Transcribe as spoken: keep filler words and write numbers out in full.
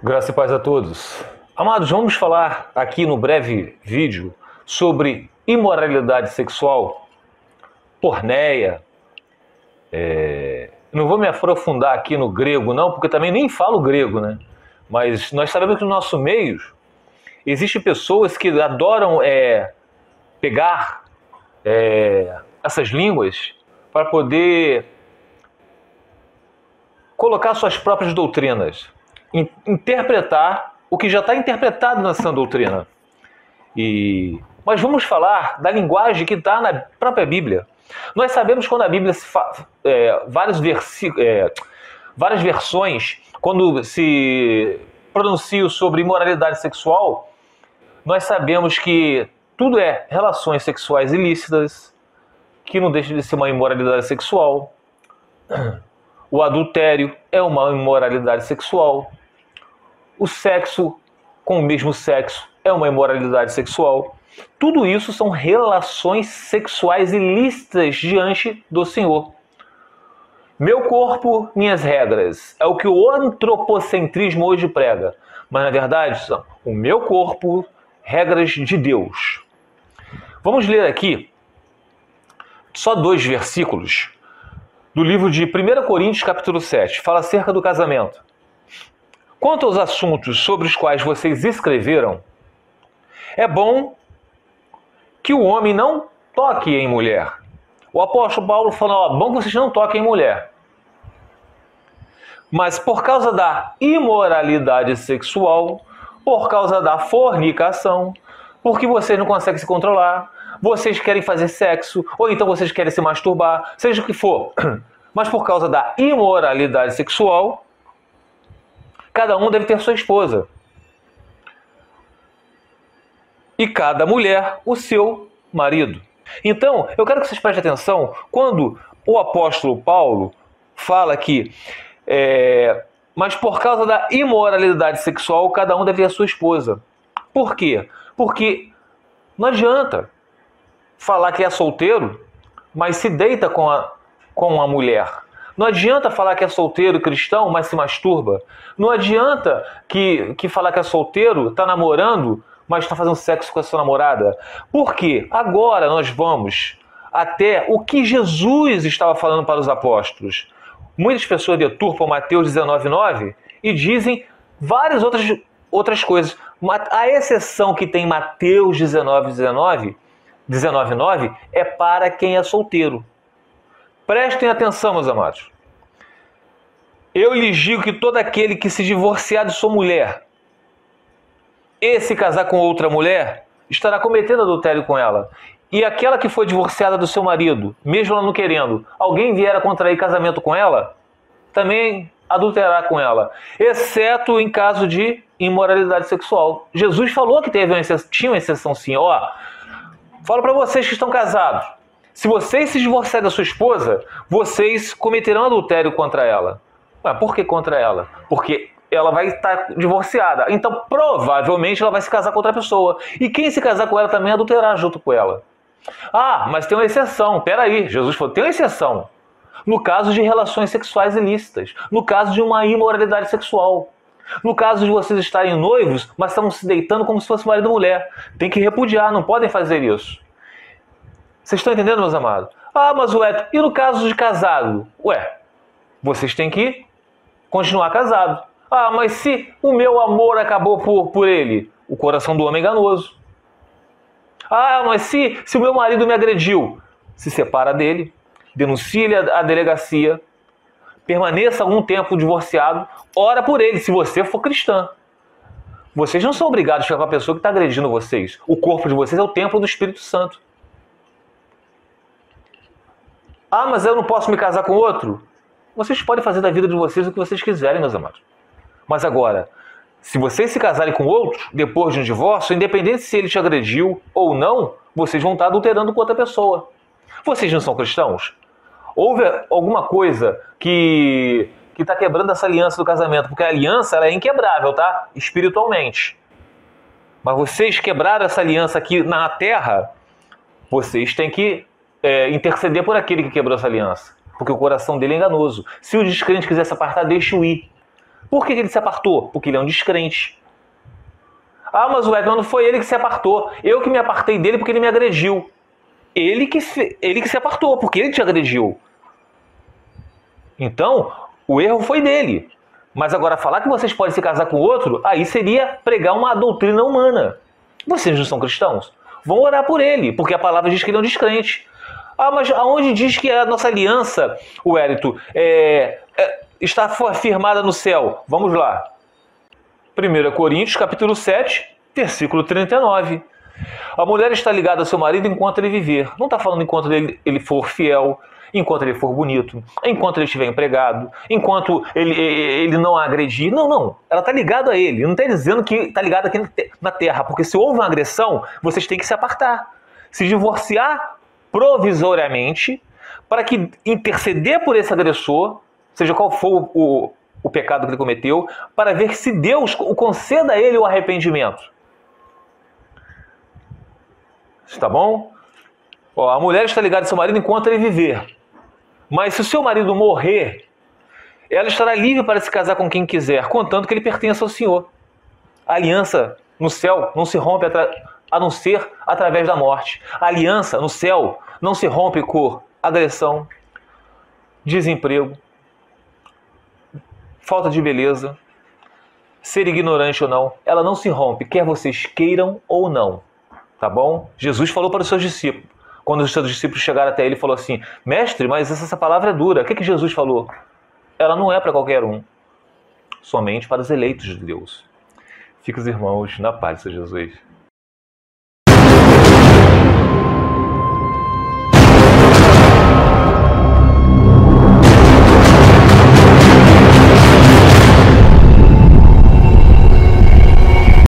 Graça e paz a todos. Amados, vamos falar aqui no breve vídeo sobre imoralidade sexual, porneia. É... Não vou me aprofundar aqui no grego não, porque também nem falo grego, né? Mas nós sabemos que no nosso meio existem pessoas que adoram é, pegar é, essas línguas para poder colocar suas próprias doutrinas, interpretar o que já está interpretado nessa doutrina. E... Mas vamos falar da linguagem que está na própria Bíblia. Nós sabemos quando a Bíblia se fala, é, vários versículos, é, várias versões, quando se pronuncia sobre imoralidade sexual, nós sabemos que tudo é relações sexuais ilícitas, que não deixa de ser uma imoralidade sexual. O adultério é uma imoralidade sexual. O sexo com o mesmo sexo é uma imoralidade sexual. Tudo isso são relações sexuais ilícitas diante do Senhor. Meu corpo, minhas regras. É o que o antropocentrismo hoje prega. Mas, na verdade, são o meu corpo, regras de Deus. Vamos ler aqui só dois versículos do livro de primeira Coríntios, capítulo sete. Fala acerca do casamento. Quanto aos assuntos sobre os quais vocês escreveram, é bom que o homem não toque em mulher. O apóstolo Paulo falou, ó, bom que vocês não toquem em mulher. Mas por causa da imoralidade sexual, por causa da fornicação, porque vocês não conseguem se controlar, vocês querem fazer sexo, ou então vocês querem se masturbar, seja o que for. Mas por causa da imoralidade sexual, cada um deve ter sua esposa. E cada mulher o seu marido. Então, eu quero que vocês prestem atenção quando o apóstolo Paulo fala que é, mas por causa da imoralidade sexual, cada um deve ter a sua esposa. Por quê? Porque não adianta falar que é solteiro, mas se deita com a, com a mulher. Não adianta falar que é solteiro cristão, mas se masturba. Não adianta que, que falar que é solteiro, está namorando, mas está fazendo sexo com a sua namorada. Por quê? Agora nós vamos até o que Jesus estava falando para os apóstolos. Muitas pessoas deturpam Mateus dezenove, nove e dizem várias outras, outras coisas. A exceção que tem Mateus dezenove, dezenove, dezenove, nove é para quem é solteiro. Prestem atenção, meus amados. Eu lhes digo que todo aquele que se divorciar de sua mulher e se casar com outra mulher, estará cometendo adultério com ela. E aquela que foi divorciada do seu marido, mesmo ela não querendo, alguém vier a contrair casamento com ela, também adulterará com ela, exceto em caso de imoralidade sexual. Jesus falou que teve uma exceção, tinha uma exceção sim. Ó, falo para vocês que estão casados, se vocês se divorciarem da sua esposa, vocês cometerão adultério contra ela. Ué, por que contra ela? Porque ela vai estar divorciada. Então, provavelmente, ela vai se casar com outra pessoa. E quem se casar com ela também adulterará junto com ela. Ah, mas tem uma exceção. Peraí, Jesus falou, tem uma exceção. No caso de relações sexuais ilícitas. No caso de uma imoralidade sexual. No caso de vocês estarem noivos, mas estão se deitando como se fosse marido e mulher. Tem que repudiar, não podem fazer isso. Vocês estão entendendo, meus amados? Ah, mas ué, e no caso de casado? Ué, vocês têm que continuar casado. Ah, mas se o meu amor acabou por, por ele? O coração do homem é enganoso. Ah, mas se, se o meu marido me agrediu? Se separa dele, denuncie ele à delegacia, permaneça algum tempo divorciado, ora por ele, se você for cristã. Vocês não são obrigados a ficar com a pessoa que está agredindo vocês. O corpo de vocês é o templo do Espírito Santo. Ah, mas eu não posso me casar com outro? Vocês podem fazer da vida de vocês o que vocês quiserem, meus amados. Mas agora, se vocês se casarem com outro, depois de um divórcio, independente se ele te agrediu ou não, vocês vão estar adulterando com outra pessoa. Vocês não são cristãos? Houve alguma coisa que que está quebrando essa aliança do casamento? Porque a aliança ela é inquebrável, tá? Espiritualmente. Mas vocês quebraram essa aliança aqui na terra, vocês têm que é, interceder por aquele que quebrou essa aliança. Porque o coração dele é enganoso. Se o descrente quiser se apartar, deixe-o ir. Por que ele se apartou? Porque ele é um descrente. Ah, mas o Edson, não foi ele que se apartou. Eu que me apartei dele porque ele me agrediu. Ele que se, ele que se apartou, porque ele te agrediu. Então, o erro foi dele. Mas agora, falar que vocês podem se casar com outro, aí seria pregar uma doutrina humana. Vocês não são cristãos? Vão orar por ele, porque a palavra diz que ele é um descrente. Ah, mas aonde diz que a nossa aliança, o Érito, é, é, está firmada no céu? Vamos lá. primeira Coríntios, capítulo sete, versículo trinta e nove. A mulher está ligada ao seu marido enquanto ele viver. Não está falando enquanto ele, ele for fiel, enquanto ele for bonito, enquanto ele estiver empregado, enquanto ele, ele não a agredir. Não, não. Ela está ligada a ele. Não está dizendo que está ligada aqui na terra. Porque se houve uma agressão, vocês têm que se apartar. Se divorciar provisoriamente para que interceder por esse agressor, seja qual for o, o pecado que ele cometeu, para ver se Deus o conceda a ele o arrependimento. Está bom? Ó, a mulher está ligada ao seu marido enquanto ele viver. Mas se o seu marido morrer, ela estará livre para se casar com quem quiser, contanto que ele pertença ao Senhor. A aliança no céu não se rompe a não ser através da morte. A aliança no céu não se rompe por agressão, desemprego, falta de beleza, ser ignorante ou não. Ela não se rompe, quer vocês queiram ou não. Tá bom? Jesus falou para os seus discípulos. Quando os seus discípulos chegaram até ele, falou assim: mestre, mas essa palavra é dura. O que, que Jesus falou? Ela não é para qualquer um, somente para os eleitos de Deus. Fica os irmãos na paz de Jesus.